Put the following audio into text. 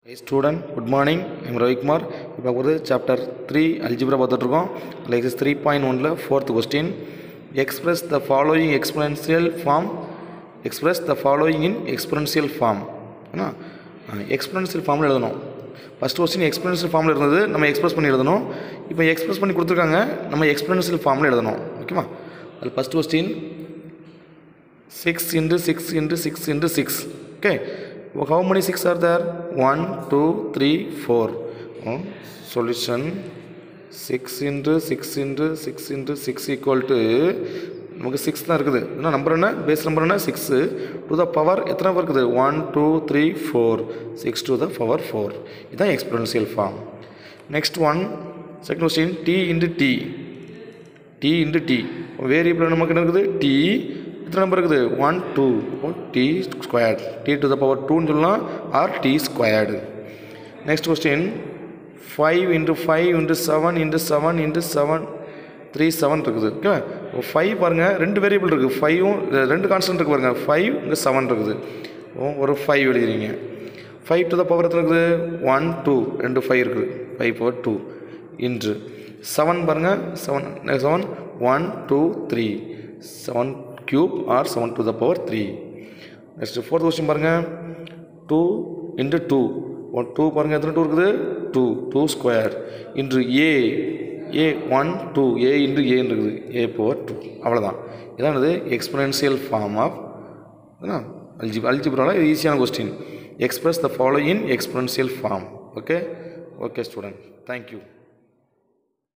Hey student, good morning. I am Ravi Kumar. இப்போ ஒரு chapter 3 algebra பார்த்துட்டு இருக்கோம். Exercise 3.1 ல 4th question. Express the following exponential form. Express the following in exponential form. என்ன exponential formல எழுதணும். First question exponential formல இருந்தது, நம்ம express பண்ணி எழுதணும். இப்போ எக்ஸ்பிரஸ் பண்ணி கொடுத்துருக்காங்க, நம்ம exponential formல எழுதணும். ஓகேவா? அது first question 6 into 6 into 6 into 6. Okay. How many 6 are there? 1, 2, 3, 4. Solution 6 into 6 into 6 into 6 equal to நமக்கு 6 தான் இருக்குது. என்ன நம்பர் என்ன? பேஸ் நம்பர் என்ன? 6 to the power எத்தனை நம்பர் இருக்குது? 1, 2, 3, 4. 6 to the power 4. இதுதான் exponential form. Next one, second question, t into t. t into t. Variable நமக்கு என்ன இருக்குது? t எத்தனை நம்பர் இருக்குது? 1, 2. t squared. t to the power 2 சொல்லலாம், or t squared. Next question 5 into 5 into 7 into 7 into 7 3 7 இருக்குது. Okay, 5 பாருங்கள், ரெண்டு variable இருக்குது, 5ம் ரெண்டு கான்ஸ்டன்ட் இருக்குது பாருங்கள், 5 இங்கே 7 இருக்குது. ஒரு 5 எழுதிறீங்க. 5 to the power எத்தனை இருக்குது? 1, 2, ரெண்டு 5 இருக்குது, 5 power 2 இன்று 7 பாருங்கள், 7 1, 2, 3 7 cube or 7 to the power 3. Next fourth question பாருங்கள், 2 into 2. 2 பாருங்கள் எத்தனை 2 இருக்குது? 2 ஸ்கொயர் இன்று a 1 2 a into a இருக்குது, a power 2. அவ்வளோதான். இதான் இது எக்ஸ்பொனென்ஷியல் ஃபார்ம் ஆஃப் அல்ஜிப்ராவில் இது ஈஸியான question. Express the following exponential form. Okay student, thank you.